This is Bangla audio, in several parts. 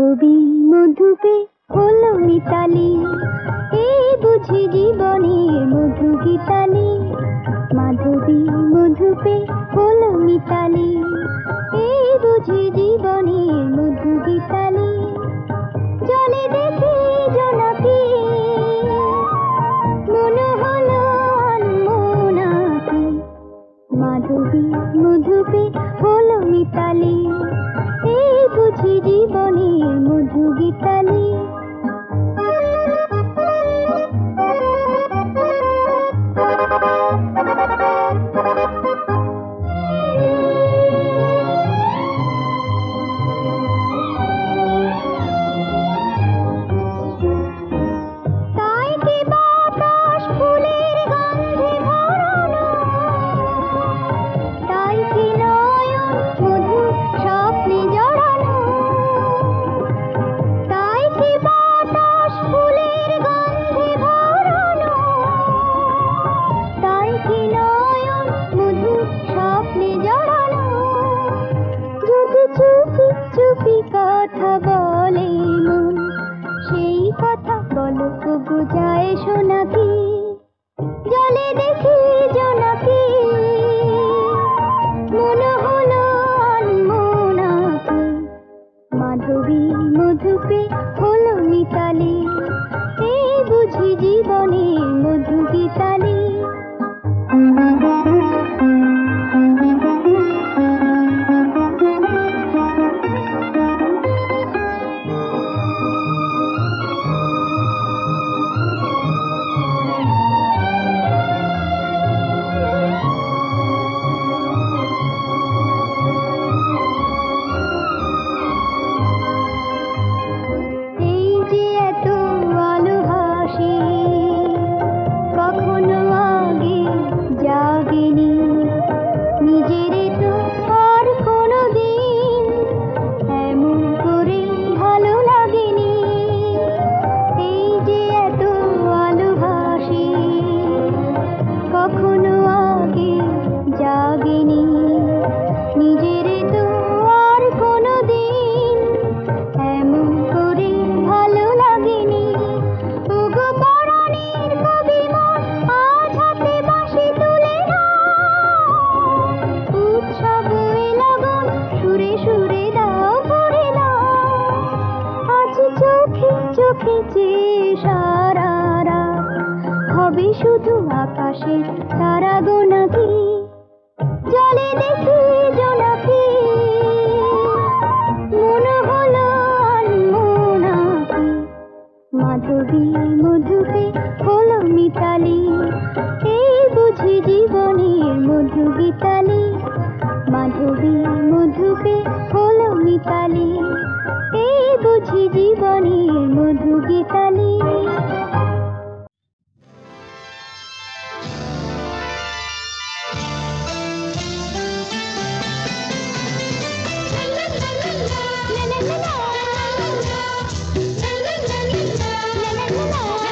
মাধবী মধুপে হলো মিতালি, এই বুঝি জীবনের মধু গীতালি। মাধবী মধুপে হলো মিতালি, এই বুঝি জীবনের মধু গীতালি। জলে দেখি জোনাকি, মনে হলো আনমনাকি। মাধবী মধুপে হলো মিতালি, এই বুঝি জীবনের মধু গীতালি। চুপি কথা বলে মন, সেই কথা বলো তবু যায় শোনাকি। জলে দেখি জোনাকি, মনে হলো আনমনাকি। মাধবী মধুপে হলো মিতালি, এই বুঝি জীবনের মধু গীতালি। হবে শুধু আকাশের তারা গোনাকি। জলে দেখি জোনাকি, মনে হলো আনমনাকি। মাধবী মধুপে হলো মিতালি, এই বুঝি জীবনের মধু গীতালি। মাধবী মধুপে হলো মিতালি, এই বুঝি জীবনের মধু গীতালি। La la la la la la la la la la la la la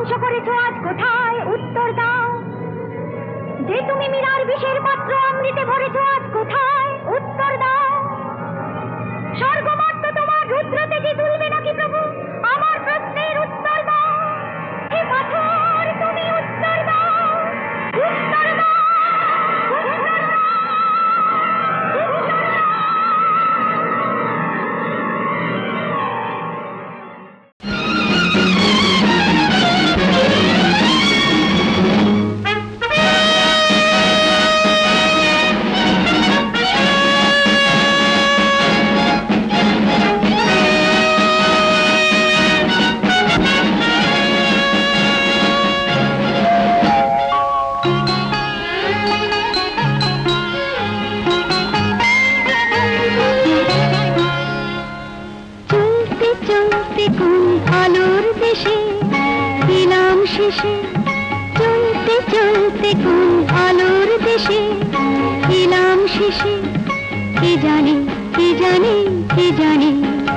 ধ্বংস করেছো আজ কোথায় উত্তর দাও। যে তুমি মীরার বিষের পাত্র অমৃতে ভরেছো আজ কোথায় উত্তর দাও। স্বর্গমর্ত তোমার রুদ্র তেজে তুলবে নাকি প্রভু, আমার প্রশ্নের উত্তর দাও। হে পাথর তুমি উত্তর দাও, উত্তর দাও। চলতে চলতে কোন আলোর দেশে এলাম শেষে, কে জানে কে জানে কে জানে।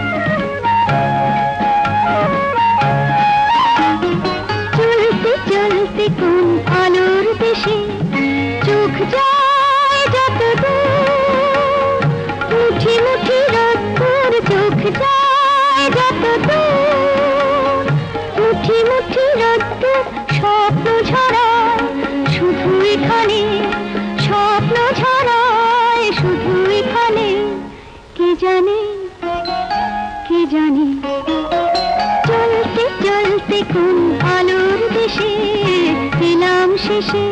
চলতে চলতে কোন আলোর দেশে চোখ যায় যত দূর, মুঠি মুঠি রোদ্দুর চোখ যায় যত দূর, মুঠি মুঠি রোদ্দুর স্বপ্ন ছড়ায় শুধু এখানে, স্বপ্ন ছড়ায় শুধু এখানে। কে জানে কে জানে। চলতে চলতে কোন আলোর দেশে এলাম শেষে।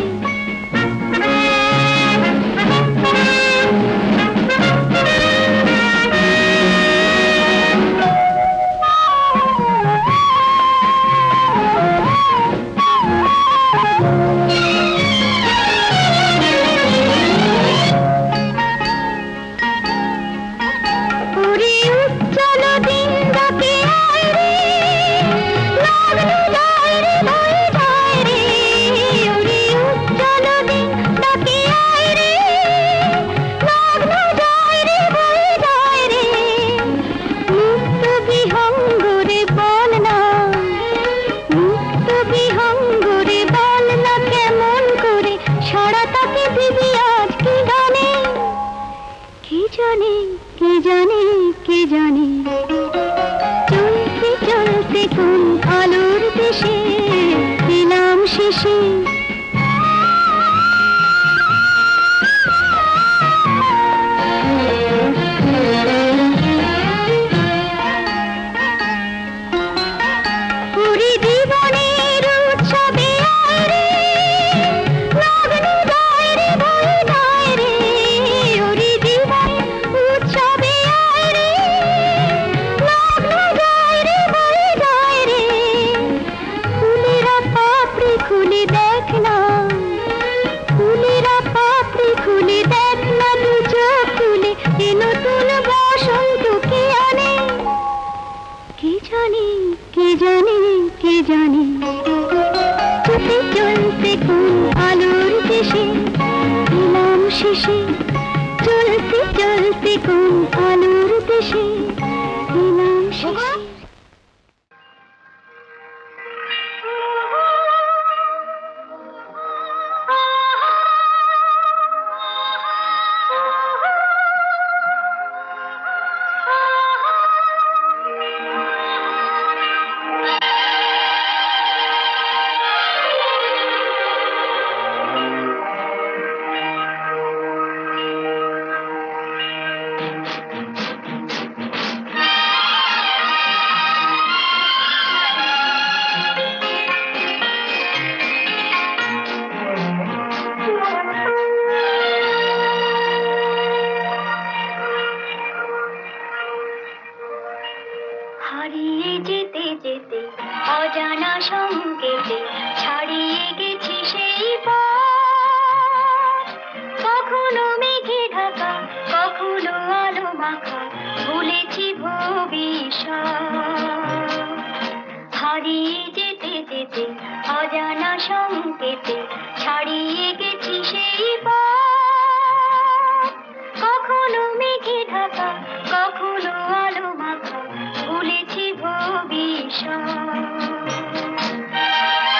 চলতে চলতে কোন আলোর দেশে এলাম শেষে। চলতে চলতে কোন আলোর দেশে এলাম শেষে, চলতে চলতে কোন আলোর দেশে এলাম শেষে। হারিয়ে যেতে যেতে অজানা সংকেতে ছাড়িয়ে গেছি সেই পথ। কখনো মেঘে ঢাকা, কখনো আলো মাখা, ভুলেছি ভবিষ্যৎ। হারিয়ে যেতে যেতে অজানা সংকেতে ছাড়িয়ে গেছি সেই পথ। কখনো মেঘে ঢাকা, কখনো আলো মাখা, ভুলেছি ভবিষ্যৎ।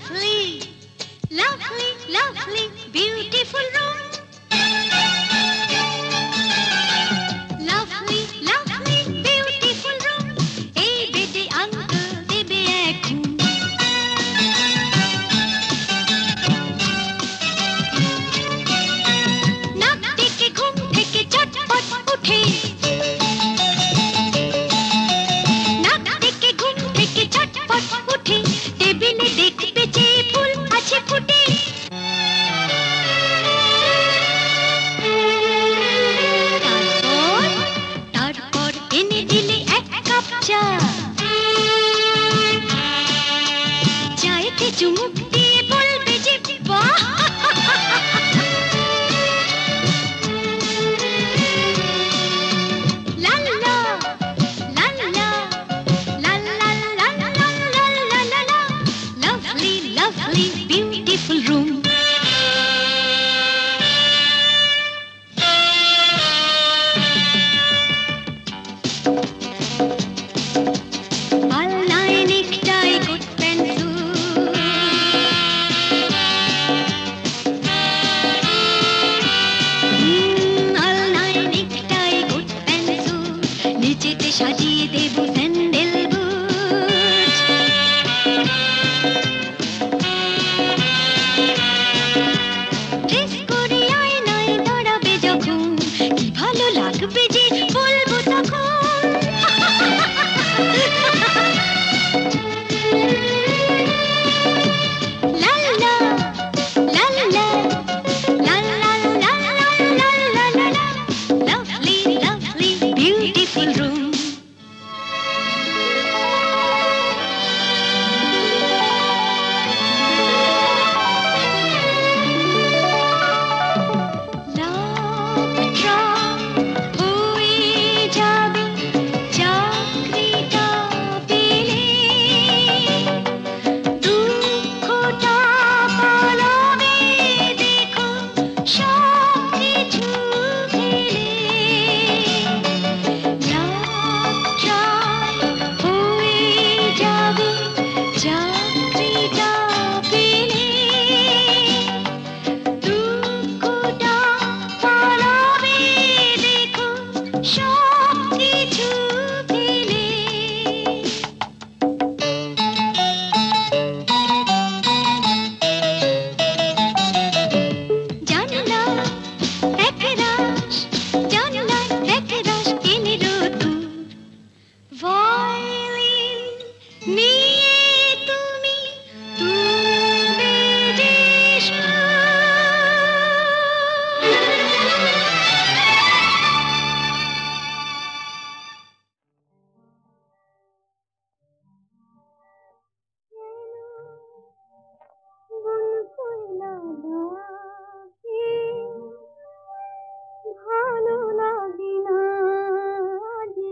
Lovely, lovely, lovely, beautiful room. Lovely, lovely, beautiful room. Ei bede uncle debe ek ঘুম। নাক ডেকে ঘুম থেকে চটপট উঠে, নাক ডেকে ঘুম থেকে চটপট উঠে, টেবিলে দেখবে যে ফুল আছে ফুটে। তারপর এনে দিলে এক কাপ চা, চায়েতে চুমুক দিয়ে বলবে যে বাহ। লাল্লা লাল্লা লাল্লা লাল্লা লাল্লা, lovely lovely beautiful room. Alnai necktie coat pencil, alnai necktie coat pencil, নিচেতে সাজিয়ে দেব স্যান্ডেল বুট। ড্রেস করে আয়নায় দাঁড়াবে যখন, কি ভালো লাগবে যে বলবো তখন। লাল্লা লাল্লা লাল্লা লাল্লা লাল্লা, lovely lovely beautiful room. লাভটা হয়ে যাবে চাকরিটা পেলে, দুঃখটা পালাবে দেখো সব কিছু ফেলে। লাভটা হয়ে যাবে চাকরিটা পেলে, দুঃখটা পালাবে দেখো সব কিছু ফেলে। জানলা একরাশ, জানলা একরাশ টেনে রোদ্দুর, ভায়োলিন নিয়ে তুমি তুলবে যে সুর। ভালো লাগে না যে,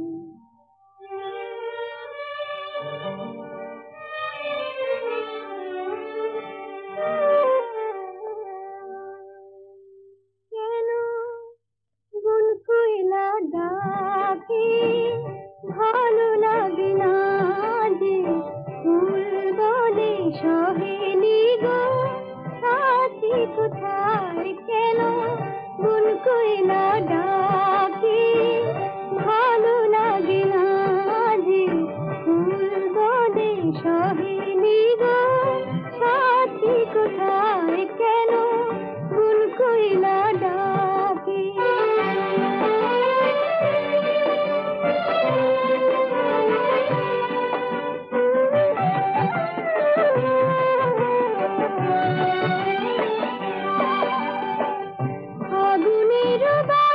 কেন বন কইলা ডাকে, ভালো লাগে না যে, ফুল বলে সহেলি গো সাথী কোথায়। কেন বন কইলা ডাকে, ভালো লাগে না যে, ফুল বলে সহেলি গো সাথী কোথায়। কেন বন কইলা ডাকে। ফাগুনের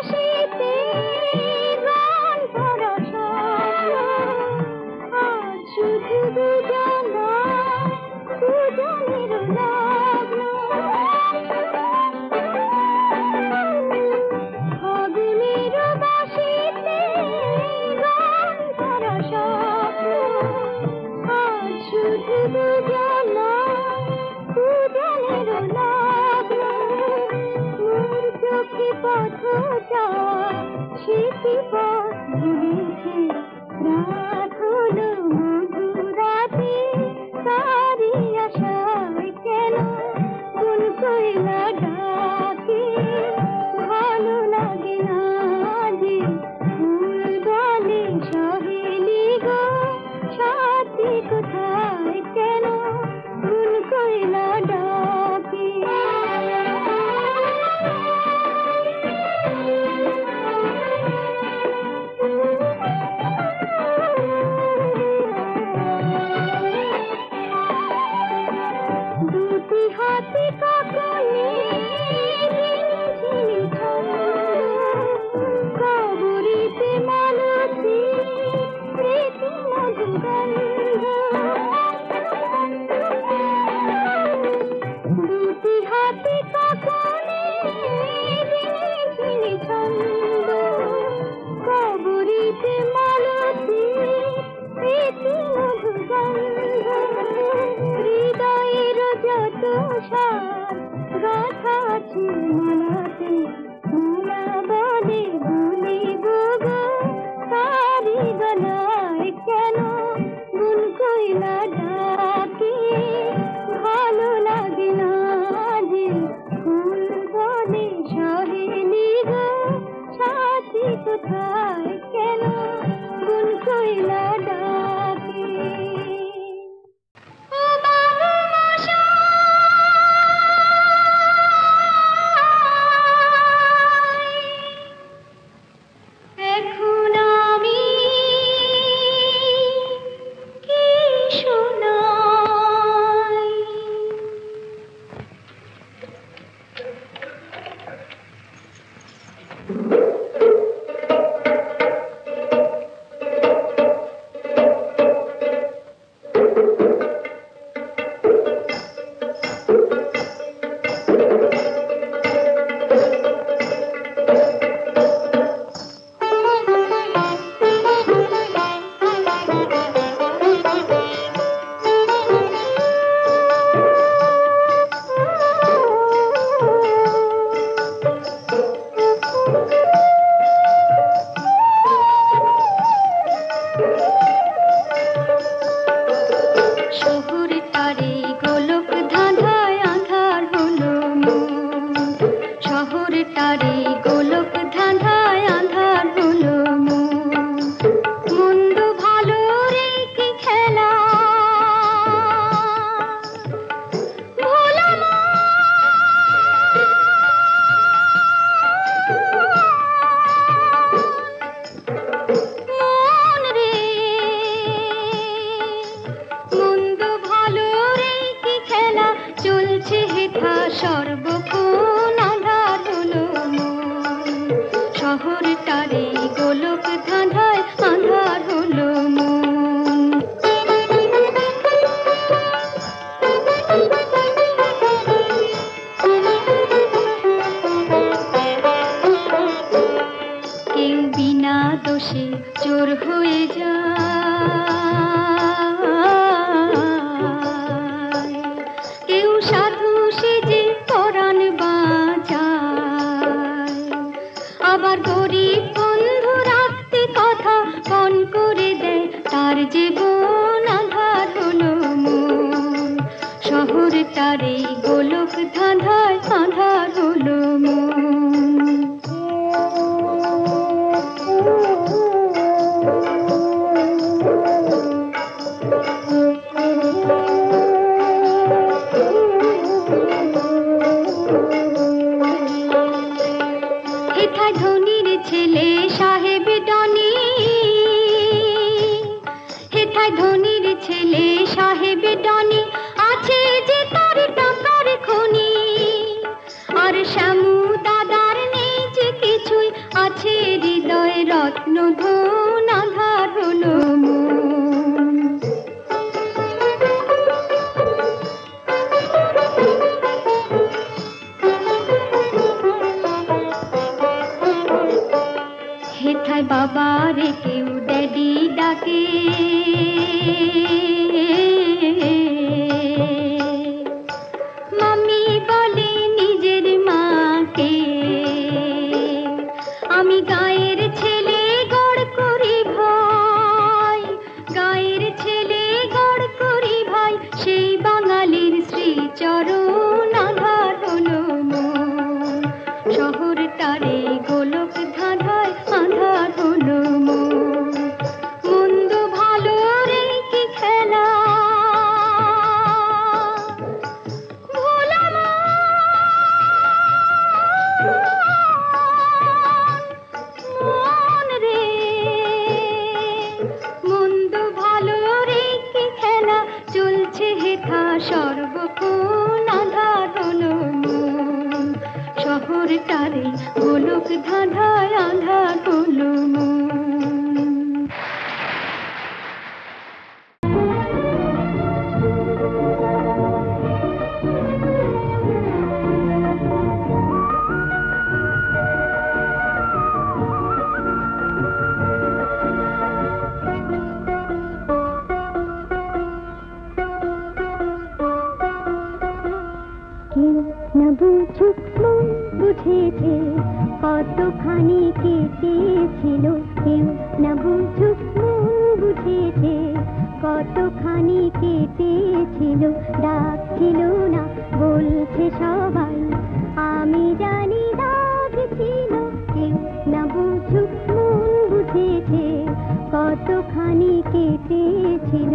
ধাঁধায় আঁধার হলো মন। কেউ বিনা দোষে চোর হয়ে যায়, কেউ সাধু সেজে পরাণ বাঁচায়, আবার গরিব বন্ধু রাখতে কথা পণ করে দেয়, তার জীবন আঁধার হলো মন। শহরটার এই গোলক ধাঁধায় আঁধার হলো মন। হেথায় ধনির ছেলে সাহেব ডনি, হেথায় ধনির ছেলে সাহেব ডনি, আছে যে তার টাকার খনি, আর শ্যামু দাদার নেই যে কিছুই, আছে হৃদয় রত্ন ধন আঁধার হলো মন। হেথায় বাবারে কেউ ড্যাডি ডাকে, মাম্মি বলে নিজের মাকে, আমি গায়ের ছেলে গড় করি ভাই, গায়ের ছেলে গড় করি ভাই, সেই বাঙালির শ্রীচরণ আঁধার হলো মন। শহরটারে গোলক ধাঁধায় আঁধার হলো মন। মন্দ ভালো রে কি খেলা, ভোলা মন রে, মন্দ ভালো রে কি খেলা, চলছে হেথা সর্বক্ষণ আঁধার হলো মন। শহরটারে গোলক ধাঁধায় আঁধার হলো মন। কেউ না বুঝুক মন বুঝেছে কতখানি কেটেছিল, কেউ না বুঝুক মন বুঝেছে কতখানি কেটেছিল, ডাকছিল না বলছে সবাই, আমি জানি দাগ ছিল। কেউ না বুঝুক মন বুঝেছে কতখানি কেটেছিল।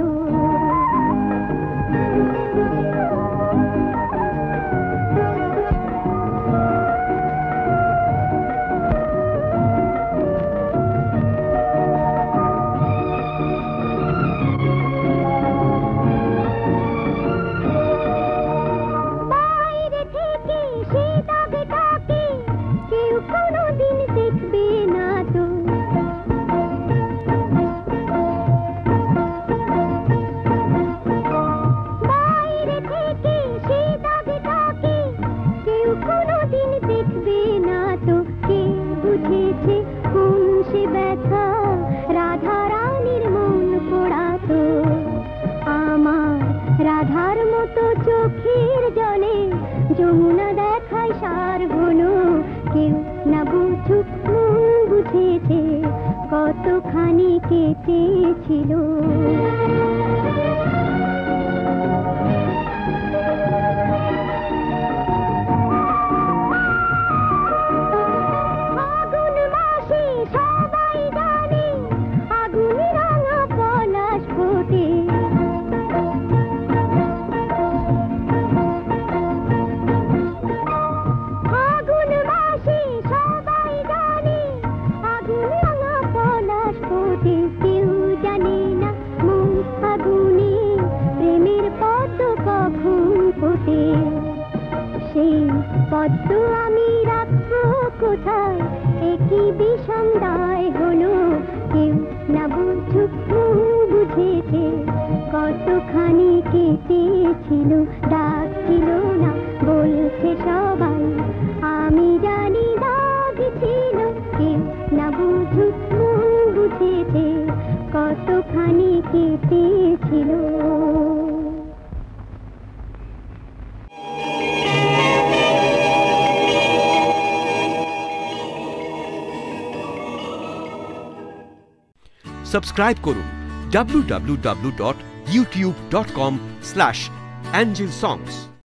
রাধার মতো চোখের জলে যমুনা দেখায় সার ঘন, কেউ না বুঝুক মন বুঝেছে কতখানি কেটেছিল। আগুন মাসে সবাই জানে আগুন রাঙা পলাশ ফোটে, কেউ জানে না মুখ আগুনে ডেকেছিল ডাকছিল না বলছে সবাই আমি জানি দাগ ছিল কেউ না বুঝুক মন বুঝেছে কতখানি কেটেছিল। সাবস্ক্রাইব করুন www.youtube.com/angelsongs